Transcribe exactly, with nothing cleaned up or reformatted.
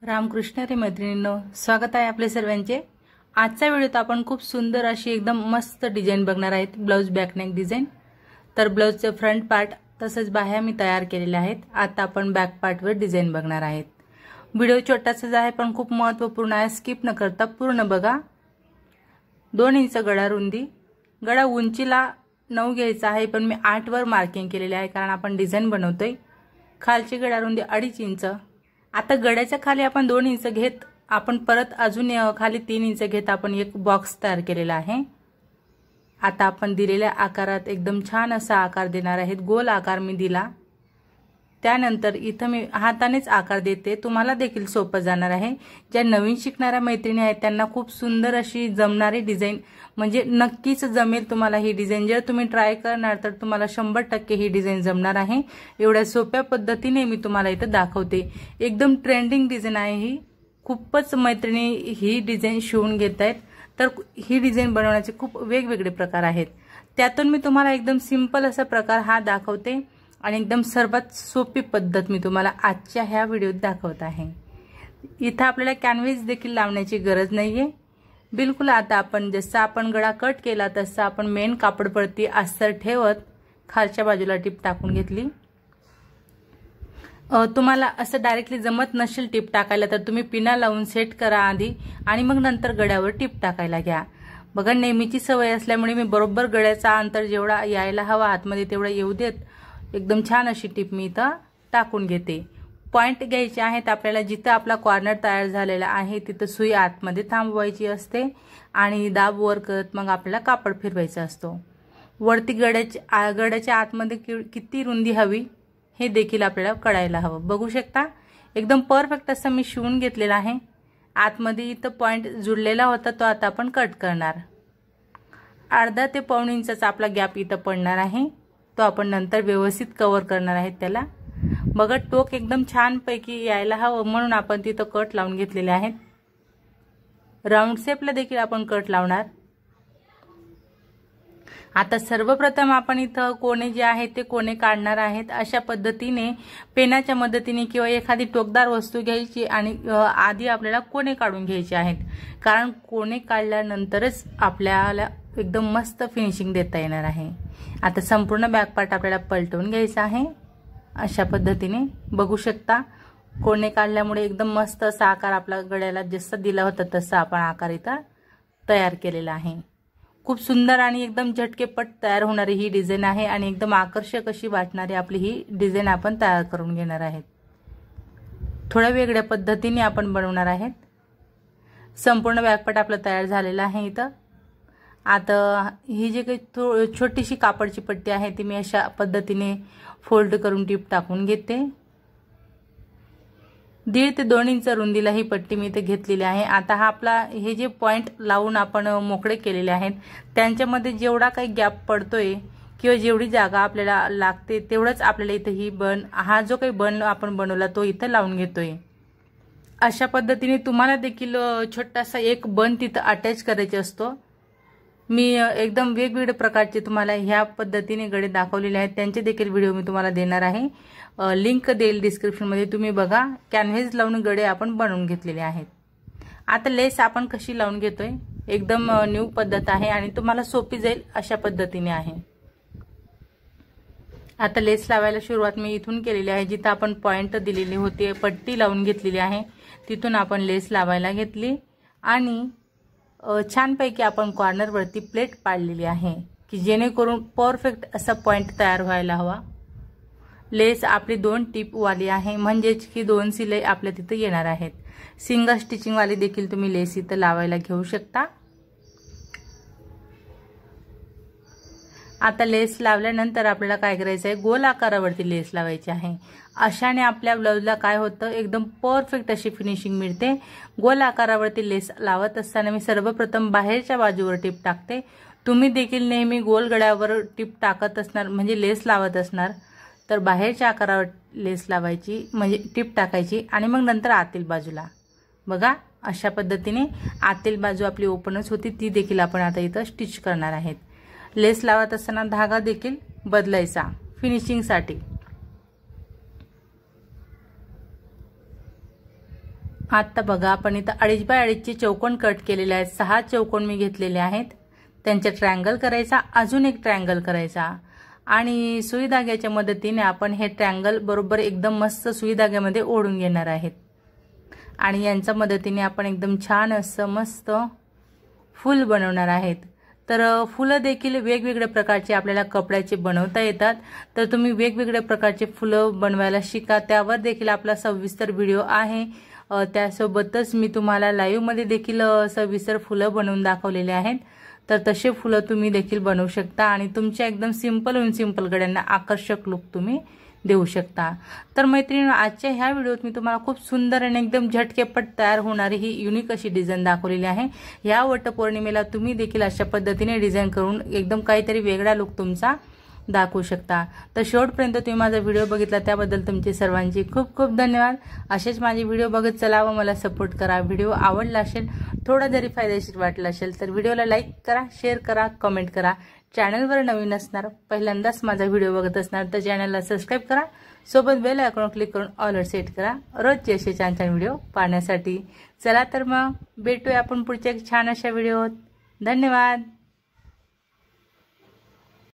रामकृष्ण रे मैत्रिणींनो, स्वागत आहे आपले सर्वांचे। आजच्या व्हिडिओत आपण खूप सुंदर अशी एकदम मस्त डिझाइन बघणार आहेत। Blouse back neck design. तर ब्लाउजचे फ्रंट पार्ट तसेच बाह्या मी तयार केलेले आहेत। आता आपण बॅक पार्ट वर डिझाइन बघणार आहेत। व्हिडिओ छोटासाच आहे पण खूप महत्त्वपूर्ण आहे, स्किप न करता पूर्ण बघा। दोन इंच गळा रुंदी, गळा उंचीला नऊ घ्यायचा आहे पण मी आठ वर मार्किंग केलेले आहे कारण आपण डिझाइन बनवतोय। खालची गळा रुंदी अडीच इंच। आता गळ्याच्या खाली आपण दोन इंच घेत आपण परत अजून खाली तीन इंच घेत आपण एक बॉक्स तयार केलेला आहे। आता आपण दिलेल्या आकारात एकदम छान असा आकार देणार आहेत। गोल आकार मी दिला, त्यानंतर इथं मी हातानेच आकार देते, तुम्हाला देखील सोपं जाणार आहे। ज्या नवीन शिकणाऱ्या मैत्रिणी आहेत त्यांना खूप सुंदर अशी जमणारी डिझाइन, म्हणजे नक्कीच जमेल तुम्हाला ही डिझाइन। जर तुम्ही ट्राय करणार तर तुम्हाला शंभर टक्के ही डिझाइन जमणार आहे। एवढ्या सोप्या पद्धतीने मी तुम्हाला इथं दाखवते। एकदम ट्रेंडिंग डिझाइन आहे ही, खूपच मैत्रिणी ही डिझाइन शिवून घेत आहेत। तर ही डिझाइन बनवण्याचे खूप वेगवेगळे प्रकार आहेत, त्यातून मी तुम्हाला एकदम सिंपल असा प्रकार हा दाखवते आणि एकदम सर्वात सोपी पद्धत मी तुम्हाला आजच्या ह्या व्हिडिओत दाखवत आहे। इथं आपल्याला कॅनव्हास देखील लावण्याची गरज नाहीये बिलकुल। आता आपण जसं आपण गळा कट केला तसं आपण मेन कापडपट्टी अस्तर ठेवत खालच्या बाजूला टिप टाकून घेतली। तुम्हाला असं डायरेक्टली जमत नसेल टिप टाकायला तर तुम्ही पिना लावून सेट करा आधी आणि मग नंतर गळ्यावर टिप टाकायला घ्या। बघा, नेहमीची सवय असल्यामुळे मी बरोबर गळ्याचा अंतर जेवढा यायला हवा आतमध्ये तेवढा येऊ देत एकदम छान अशी टिप मी इथं टाकून घेते। पॉइंट घ्यायचे आहेत आपल्याला, जिथं आपला कॉर्नर तयार झालेला आहे तिथं सुई आतमध्ये थांबवायची असते आणि दाब वर करत मग आपल्याला कापड फिरवायचा असतो। वरती गळ्याच्या गळ्याच्या आतमध्ये किती रुंदी हवी हे देखील आपल्याला कळायला हवं। बघू शकता एकदम परफेक्ट असं मी शिवून घेतलेला आहे। आतमध्ये इथं पॉइंट जुळलेला होता तो आता आपण कट करणार। अर्धा ते पाऊण इंचाचा आपला गॅप इथं पडणार आहे, तो आपण नंतर व्यवस्थित कव्हर करणार आहेत त्याला। बघा, टोक एकदम छान पैकी यायला हवं म्हणून आपण तिथं कट लावून घेतलेले आहेत। राऊंड शेपला देखील आपण कट लावणार। आता सर्वप्रथम आपण इथं कोणे जे आहेत ते कोणे काढणार आहेत। अशा पद्धतीने पेनाच्या मदतीने किंवा एखादी टोकदार वस्तू घ्यायची आणि आधी आपल्याला कोणे काढून घ्यायचे आहेत, कारण कोणे काढल्यानंतरच आपल्याला एकदम मस्त फिनिशिंग देता येणार आहे। आता संपूर्ण बॅक पार्ट आपल्याला पलटवून घ्यायचा आहे अशा पद्धतीने। बघू शकता कोणे काढल्यामुळे एकदम मस्त असा आकार आपला गळ्याला जसं दिला होता तसा आपण आकार इथं तयार केलेला आहे। खूप सुंदर आणि एकदम झटकेपट तयार होणारी ही डिझाइन आहे आणि एकदम आकर्षक अशी वाटणारी आपली ही डिझाइन आपण तयार करून घेणार आहेत। थोड्या वेगळ्या पद्धतीने आपण बनवणार आहेत। संपूर्ण बॅकपार्ट आपला तयार झालेला आहे इथं। आता ही जी काही छोटीशी कापडची पट्टी आहे ती मी अशा पद्धतीने फोल्ड करून टिप टाकून घेते। दीड ते दोन इंच रुंदीला ही पट्टी मी इथे घेतलेली आहे। आता हा आपला हे जे पॉइंट लावून आपण मोकळे केलेले आहेत त्यांच्यामध्ये जेवढा काही गॅप पडतोय किंवा जेवढी जागा आपल्याला लागते तेवढंच आपल्याला इथे ही बन हा जो काही बन आपण बनवला तो इथे लावून घेतोय। अशा पद्धतीने तुम्हाला देखील छोटासा एक बन तिथे अटॅच करायचा असतो। मी एकदम वेगवेगळ्या प्रकारचे तुम्हाला ह्या पद्धतीने गळे दाखवलेले आहेत, त्यांचे देखील व्हिडिओ मी तुम्हाला देणार आहे। लिंक देईल डिस्क्रिप्शन मध्ये, तुम्ही बघा। कॅनव्हास लावून गळे आपण बनवून घेतलेले आहेत। आता लेस आपण कशी लावून घेतोय, एकदम न्यू पद्धत आहे आणि तुम्हाला सोपी जाईल अशा पद्धतीने आहे। आता लेस लावायला सुरुवात मी इथून केलेली आहे, जिथं आपण पॉइंट दिलेली होती पट्टी लावून घेतलेली आहे तिथून आपण लेस लावायला घेतली आणि छानपैकी आपण कॉर्नर वरती प्लेट पाडलेली आहे की जेणेकरून परफेक्ट असा पॉइंट तयार व्हायला हवा। लेस आपली दोन टिप वाली आहे, म्हणजेच की दोन शिलाई आपल्या तिथे येणार आहेत। सिंगल स्टिचिंग वाली देखील तुम्ही लेस इथं लावायला घेऊ शकता। आता लेस लावल्यानंतर आपल्याला काय करायचं आहे, गोल आकारावरती लेस लावायची आहे। अशाने आपल्या ब्लाउजला काय होतं, एकदम परफेक्ट अशी फिनिशिंग मिळते। गोल आकारावरती लेस लावत असताना मी सर्वप्रथम बाहेरच्या बाजूवर टिप टाकते। तुम्ही देखील नेहमी गोल गळ्यावर टिप टाकत असणार म्हणजे लेस लावत असणार तर बाहेरच्या आकारावर लेस लावायची म्हणजे टिप टाकायची आणि मग नंतर आतील बाजूला। बघा, अशा पद्धतीने आतील बाजू आपली ओपनच होती ती देखील आपण आता इथं स्टिच करणार आहेत। लेस लावत असताना धागा देखील बदलायचा फिनिशिंग साठी। आता बघा आपण इथं अडीच बाय अडीचचे चौकोन कट केलेले आहेत। सहा चौकोन मी घेतलेले आहेत, त्यांचा ट्रायंगल करायचा, अजून एक ट्रायंगल करायचा आणि सुई धाग्याच्या मदतीने आपण हे ट्रायंगल बरोबर एकदम मस्त सुई धाग्यामध्ये ओढून घेणार आहेत आणि यांच्या मदतीने आपण एकदम छान असं मस्त फूल बनवणार आहेत। तर फुलं देखील वेगवेगळ्या प्रकारचे आपल्याला कपड्याचे बनवता येतात, तर तुम्ही वेगवेगळ्या प्रकारचे फुलं बनवायला शिका। त्यावर देखील आपला सविस्तर व्हिडिओ आहे, त्यासोबतच मी तुम्हाला लाईव्ह मध्ये देखील सविस्तर फुलं बनवून दाखवलेले आहेत। तर तसे फुलं तुम्ही देखील बनवू शकता आणि तुमच्या एकदम सिंपल आणि सिंपल गड्यांना आकर्षक लुक तुम्ही देऊ शकता। तर मैत्रिणींनो, आजच्या ह्या व्हिडिओत मी तुम्हाला खूप सुंदर आणि एकदम झटकेपट तयार होणारी ही युनिक अशी डिझाइन दाखवलेली आहे। या वटपौर्णिमेला तुम्ही देखील अशा पद्धतीने डिझाइन करून एकदम काहीतरी वेगळा लुक तुमचा दाखवू शकता। तर शेवटपर्यंत तुम्ही माझा व्हिडिओ बघितला त्याबद्दल तुमचे सर्वांचे खूप खूप धन्यवाद। असेच माझे व्हिडिओ बघत चला व मला सपोर्ट करा। व्हिडिओ आवडला असेल, थोडा जरी फायदेशीर वाटला असेल तर व्हिडिओला लाईक करा, शेअर करा, कमेंट करा। चॅनलवर नवीन असणार, पहिल्यांदाच माझा व्हिडिओ बघत असणार तर चॅनलला सबस्क्राइब करा, सोबत बेल आयकॉन क्लिक करून ऑलवर सेट करा रोजचे असे छान छान व्हिडिओ पाहण्यासाठी। चला तर मग भेटूया आपण पुढच्या छान अशा व्हिडिओत। धन्यवाद।